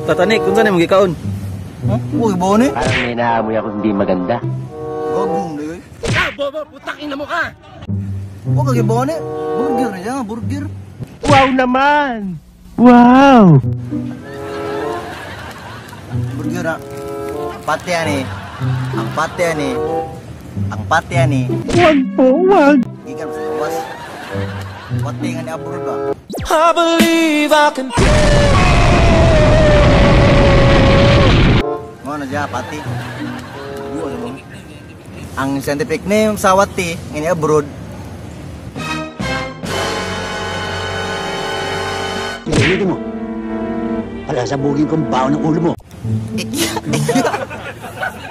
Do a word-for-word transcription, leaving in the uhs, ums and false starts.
Tatanik, kung saan mo gikaon? Huh? Uy, bone? Parang may naamoy ako hindi maganda. Gagong na yun. Ah, bobo, putakin na mo ka! Huwag kagi bone? Burger na dyan, burger. Wow naman! Wow! Burger na. Pati yan eh. Ang pati yan eh. Ang pati yan eh. Wag po, wag! Gigan sa gawas. Pati nga ni Abur ba? I believe I can. Mo na dyan, pati. Ang scientific name sa wati, nga ni abroad. Hindi mo. Pala sabugin kong baon ng ulo mo.